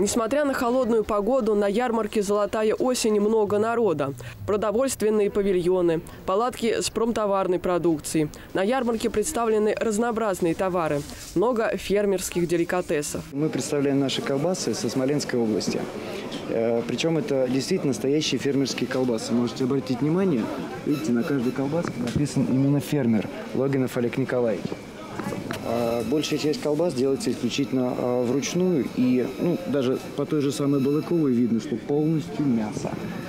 Несмотря на холодную погоду, на ярмарке «Золотая осень» много народа. Продовольственные павильоны, палатки с промтоварной продукцией. На ярмарке представлены разнообразные товары. Много фермерских деликатесов. Мы представляем наши колбасы со Смоленской области. Причем это действительно настоящие фермерские колбасы. Можете обратить внимание, видите, на каждой колбаске написан именно фермер Логинов Олег Николаевич. Большая часть колбас делается исключительно вручную, и даже по той же самой Балыковой видно, что полностью мясо.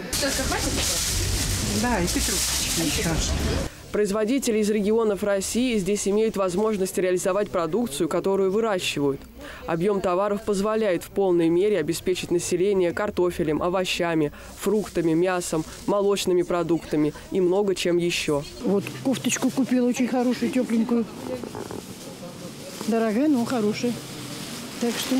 Да, и петрушечки еще. Производители из регионов России здесь имеют возможность реализовать продукцию, которую выращивают. Объем товаров позволяет в полной мере обеспечить население картофелем, овощами, фруктами, мясом, молочными продуктами и много чем еще. Вот кофточку купила очень хорошую, тепленькую. Дорогая, но хорошая. Так что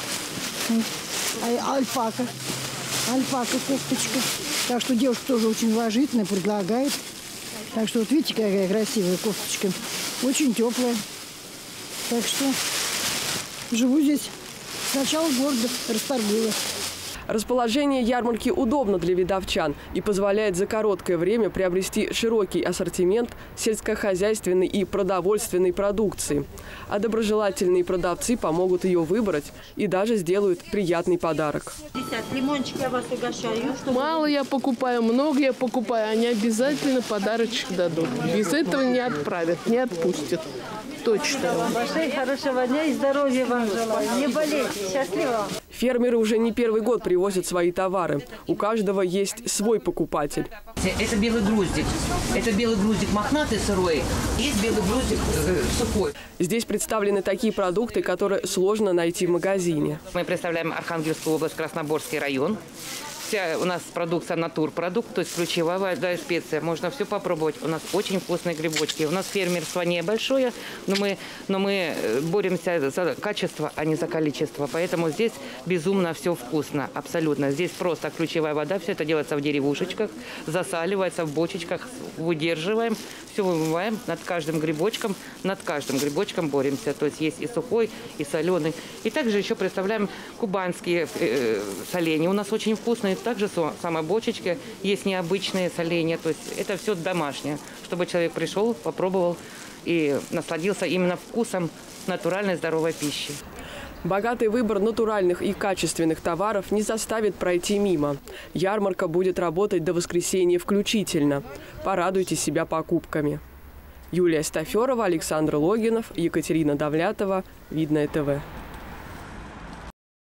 альпака. Альпака кофточка. Так что девушка тоже очень уважительная, предлагает. Так что вот видите, какая красивая кофточка. Очень теплая. Так что живу здесь. Сначала города расторгуя. Расположение ярмарки удобно для видовчан и позволяет за короткое время приобрести широкий ассортимент сельскохозяйственной и продовольственной продукции. А доброжелательные продавцы помогут ее выбрать и даже сделают приятный подарок. Лимончик я вас угощаю. Мало я покупаю, много я покупаю. Они обязательно подарочек дадут. Без этого не отправят, не отпустят. Точно. Хорошего дня и здоровья вам желаю. Не болейте. Счастливо. Фермеры уже не первый год привозят свои товары. У каждого есть свой покупатель. Это белый груздик. Это белый груздик мохнатый сырой. Есть белый груздик сухой. Здесь представлены такие продукты, которые сложно найти в магазине. Мы представляем Архангельскую область, Красноборский район. Вся у нас продукция натурпродукт, то есть ключевая вода и специя. Можно все попробовать. У нас очень вкусные грибочки. У нас фермерство небольшое, но мы боремся за качество, а не за количество. Поэтому здесь безумно все вкусно, абсолютно. Здесь просто ключевая вода. Все это делается в деревушечках, засаливается в бочечках, выдерживаем, все вымываем над каждым грибочком боремся. То есть и сухой, и соленый. И также еще представляем кубанские соленья. У нас очень вкусные. Также самые бочечки, есть необычные соленья, то есть это все домашнее, чтобы человек пришел, попробовал и насладился именно вкусом натуральной здоровой пищи. Богатый выбор натуральных и качественных товаров не заставит пройти мимо. Ярмарка будет работать до воскресенья включительно. Порадуйте себя покупками. Юлия Стаферова, Александр Логинов, Екатерина Давлятова. Видное ТВ.